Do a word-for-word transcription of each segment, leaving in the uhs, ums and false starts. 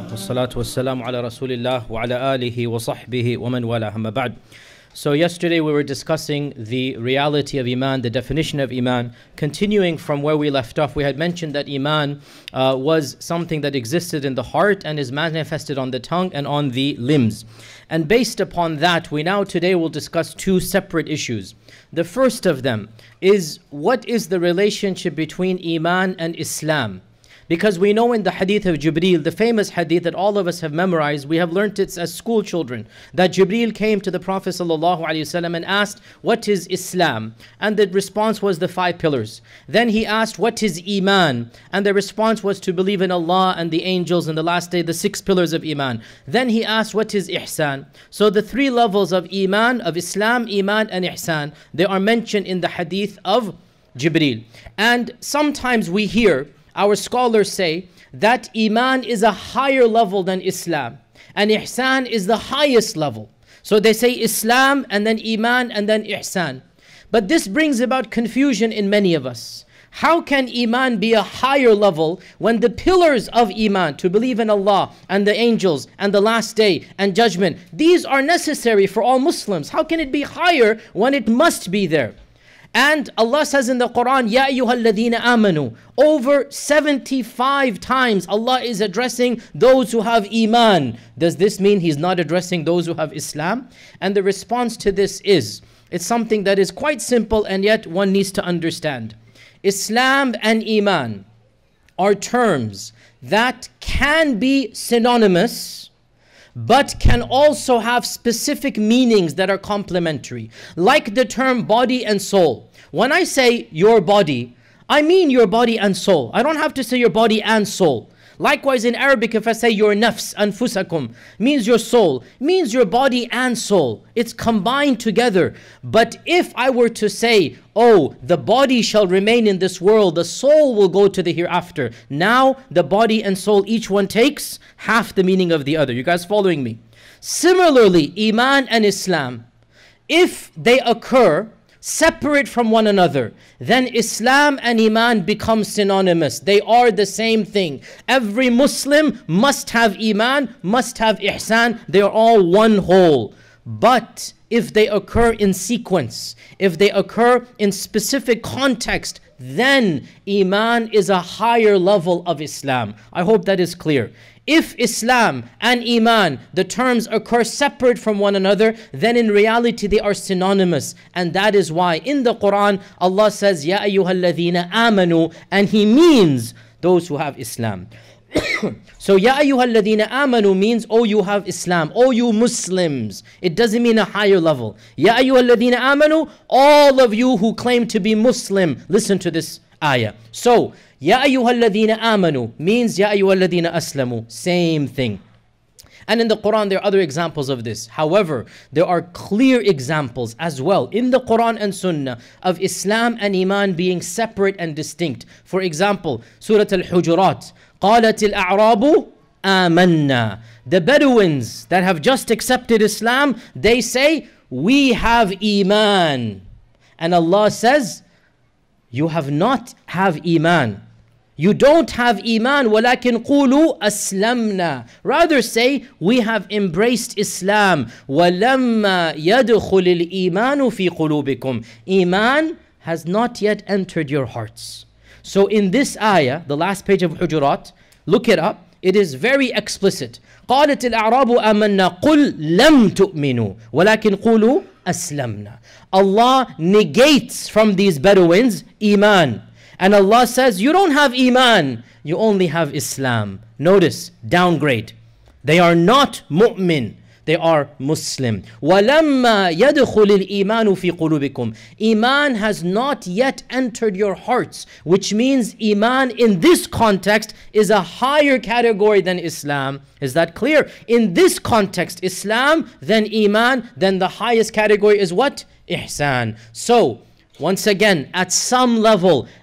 Alhamdulillah, wassalatu wassalamu ala rasulillah wa ala alihi wa sahbihi wa man wala, amma ba'd. So yesterday we were discussing the reality of Iman, the definition of Iman. Continuing from where we left off, we had mentioned that Iman uh, was something that existed in the heart and is manifested on the tongue and on the limbs. And based upon that, we now today will discuss two separate issues. The first of them is, what is the relationship between Iman and Islam? Because we know in the hadith of Jibreel, the famous hadith that all of us have memorized, we have learnt it as school children, that Jibreel came to the Prophet ﷺ and asked, what is Islam? And the response was the five pillars. Then he asked, what is Iman? And the response was to believe in Allah and the angels and the last day, the six pillars of Iman. Then he asked, what is Ihsan? So the three levels of Iman, of Islam, Iman and Ihsan, they are mentioned in the hadith of Jibreel. And sometimes we hear our scholars say that Iman is a higher level than Islam, and Ihsan is the highest level. So they say Islam and then Iman and then Ihsan. But this brings about confusion in many of us. How can Iman be a higher level when the pillars of Iman, to believe in Allah and the angels and the last day and judgment, these are necessary for all Muslims? How can it be higher when it must be there? And Allah says in the Qur'an, Ya ayyuhalladhina amanu. Over seventy-five times Allah is addressing those who have Iman. Does this mean He's not addressing those who have Islam? And the response to this is, it's something that is quite simple and yet one needs to understand. Islam and Iman are terms that can be synonymous, but can also have specific meanings that are complementary. Like the term body and soul. When I say your body, I mean your body and soul. I don't have to say your body and soul. Likewise in Arabic, if I say your nafs, anfusakum, means your soul, means your body and soul. It's combined together. But if I were to say, oh, the body shall remain in this world, the soul will go to the hereafter. Now, the body and soul, each one takes half the meaning of the other. You guys following me? Similarly, Iman and Islam, if they occur separate from one another, then Islam and Iman become synonymous. They are the same thing. Every Muslim must have Iman, must have Ihsan. They are all one whole. But if they occur in sequence, if they occur in specific context, then Iman is a higher level of Islam. I hope that is clear. If Islam and Iman, the terms occur separate from one another, then in reality they are synonymous. And that is why in the Qur'an, Allah says, Ya ayyuhalladhina amanu, and He means those who have Islam. So, Ya ayyuhalladhina amanu means, oh, you have Islam, oh, you Muslims. It doesn't mean a higher level. Ya ayyuhalladhina amanu, all of you who claim to be Muslim, listen to this ayah. So, Ya ayyuhalladhina amanu means Ya ayyuhalladhina aslamu. Same thing. And in the Quran there are other examples of this. However, there are clear examples as well in the Quran and Sunnah of Islam and Iman being separate and distinct. For example, Surah Al-Hujurat. قَالَتِ الْأَعْرَابُ آمَنَّا. The Bedouins that have just accepted Islam, they say, we have Iman. And Allah says, you have not have Iman. You don't have Iman, وَلَكِنْ قُولُوا أَسْلَمْنَا. Rather say, we have embraced Islam. وَلَمَّا يَدْخُلِ الْإِيمَانُ فِي قُلُوبِكُمْ. Iman has not yet entered your hearts. So in this ayah, the last page of Hujurat, look it up, it is very explicit. قَالَتِ الْأَعْرَابُ آمَنَّا قُلْ لَمْ تُؤْمِنُوا وَلَكِنْ قُولُوا أَسْلَمْنَا. Allah negates from these Bedouins Iman. And Allah says, you don't have Iman, you only have Islam. Notice, downgrade. They are not mu'min, they are Muslim. وَلَمَّا يَدْخُلِ الْإِيمَانُ فِي قُلُوبِكُمْ. Iman has not yet entered your hearts, which means Iman in this context is a higher category than Islam. Is that clear? In this context, Islam, then Iman, then the highest category is what? Ihsan. So, once again, at some level,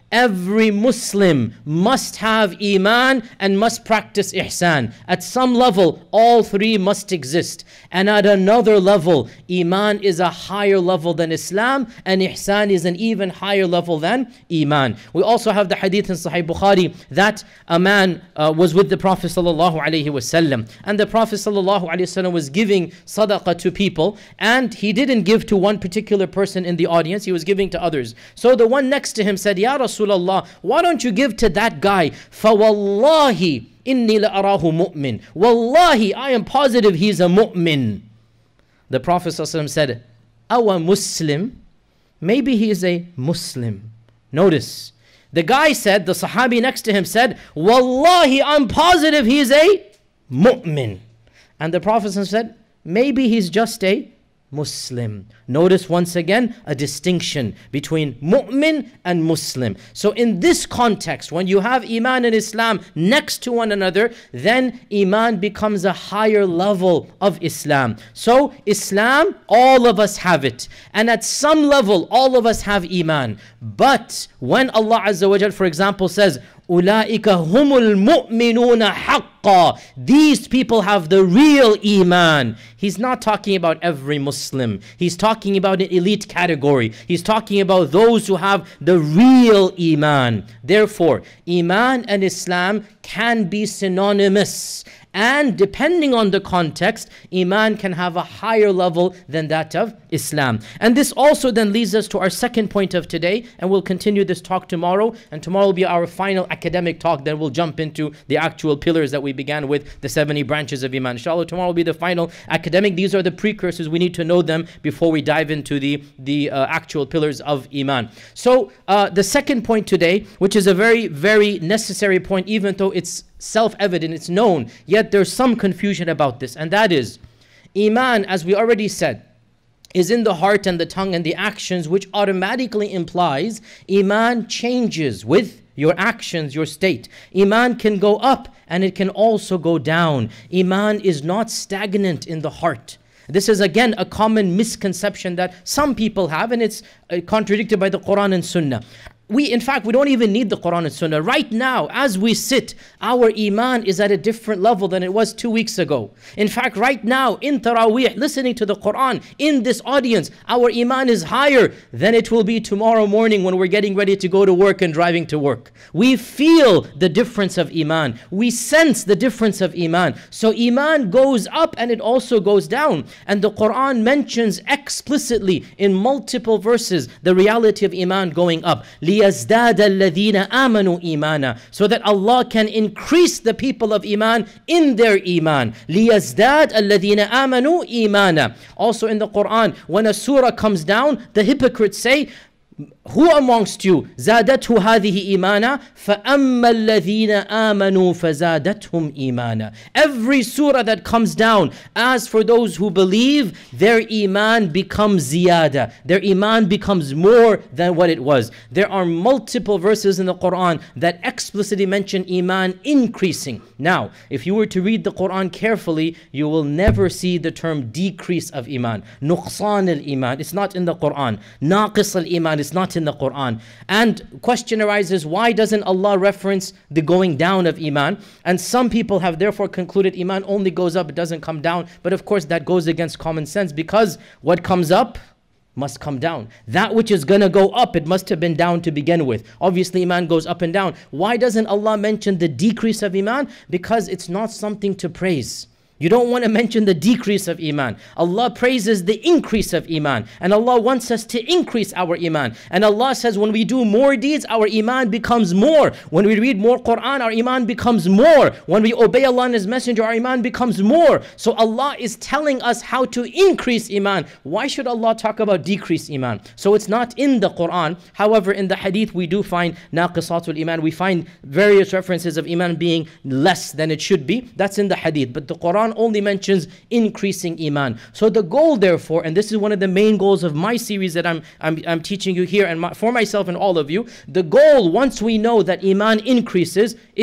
Every Muslim must have Iman and must practice Ihsan. At some level, all three must exist. And at another level, Iman is a higher level than Islam, and Ihsan is an even higher level than Iman. We also have the hadith in Sahih Bukhari that a man uh, was with the Prophet sallallahu alaihi wasallam, and the Prophet sallallahu alaihi wasallam was giving sadaqah to people, and he didn't give to one particular person in the audience, he was giving to others. So the one next to him said, Ya Rasulullah, why don't you give to that guy? فَوَاللَّهِ إِنِّي لَأَرَاهُ مُؤْمِن. Wallahi, I am positive he's a mu'min. The Prophet ﷺ said, Awa Muslim? Maybe he is a Muslim. Notice, the guy said, the Sahabi next to him said, Wallahi, I'm positive he's a mu'min. And the Prophet ﷺ said, maybe he's just a Muslim. Notice once again a distinction between mu'min and Muslim. So in this context, when you have Iman and Islam next to one another, then Iman becomes a higher level of Islam. So Islam, all of us have it. And at some level, all of us have Iman. But when Allah Azza wa Jal, for example, says, أُولَٰئِكَ هُمُ الْمُؤْمِنُونَ حَقًّا, these people have the real Iman. He's not talking about every Muslim. He's talking about an elite category. He's talking about those who have the real Iman. Therefore, Iman and Islam can be synonymous. And depending on the context, Iman can have a higher level than that of Islam. And this also then leads us to our second point of today, and we'll continue this talk tomorrow, and tomorrow will be our final academic talk. Then we'll jump into the actual pillars that we began with, the seventy branches of Iman. Inshallah, tomorrow will be the final academic. These are the precursors. We need to know them before we dive into the, the uh, actual pillars of Iman. So uh, the second point today, which is a very, very necessary point, even though it's self-evident, it's known, yet there's some confusion about this, and that is, Iman, as we already said, is in the heart and the tongue and the actions, which automatically implies Iman changes with your actions, your state. Iman can go up and it can also go down. Iman is not stagnant in the heart. This is again a common misconception that some people have, and it's uh, contradicted by the Qur'an and Sunnah. We, in fact, we don't even need the Qur'an and Sunnah. Right now, as we sit, our Iman is at a different level than it was two weeks ago. In fact, right now, in Taraweeh, listening to the Qur'an, in this audience, our Iman is higher than it will be tomorrow morning when we're getting ready to go to work and driving to work. We feel the difference of Iman. We sense the difference of Iman. So Iman goes up and it also goes down. And the Qur'an mentions explicitly in multiple verses the reality of Iman going up. لِيَزْدَادَ الَّذِينَ آمَنُوا إِيمَانًا, so that Allah can increase the people of Iman in their Iman. لِيَزْدَادَ الَّذِينَ آمَنُوا إِيمَانًا. Also in the Qur'an, when a surah comes down, the hypocrites say, who amongst you زادته هذه إيمانا فأما الذين آمنوا فزادتهم إيمانا. Every surah that comes down, as for those who believe, their Iman becomes ziyada. Their Iman becomes more than what it was. There are multiple verses in the Quran that explicitly mention Iman increasing. Now, if you were to read the Quran carefully, you will never see the term decrease of Iman. نقصان الإيمان, it's not in the Quran. ناقص الإيمان, it's not in the Quran. And question arises, why doesn't Allah reference the going down of Iman? And some people have therefore concluded Iman only goes up, it doesn't come down. But of course that goes against common sense, because what comes up must come down. That which is going to go up, it must have been down to begin with. Obviously Iman goes up and down. Why doesn't Allah mention the decrease of Iman? Because it's not something to praise. You don't want to mention the decrease of Iman. Allah praises the increase of Iman. And Allah wants us to increase our Iman. And Allah says when we do more deeds, our Iman becomes more. When we read more Qur'an, our Iman becomes more. When we obey Allah and His Messenger, our Iman becomes more. So Allah is telling us how to increase Iman. Why should Allah talk about decrease Iman? So it's not in the Qur'an. However, in the Hadith we do find naqisatul Iman. We find various references of Iman being less than it should be. That's in the Hadith. But the Qur'an only mentions increasing Iman. So the goal therefore, and this is one of the main goals of my series that I'm, I'm, I'm teaching you here, and my, for myself and all of you, the goal, once we know that Iman increases, is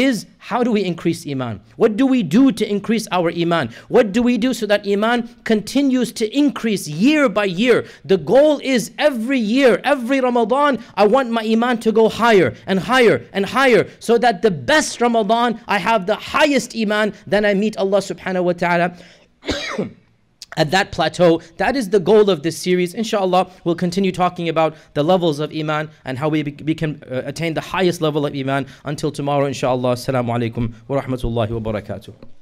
How do we increase Iman? What do we do to increase our Iman? What do we do so that Iman continues to increase year by year? The goal is every year, every Ramadan, I want my Iman to go higher and higher and higher, so that the best Ramadan, I have the highest Iman, then I meet Allah subhanahu wa ta'ala at that plateau. That is the goal of this series. Inshallah, we'll continue talking about the levels of Iman and how we, be, we can uh, attain the highest level of Iman until tomorrow, inshallah. Assalamu alaikum wa rahmatullahi wa barakatuh.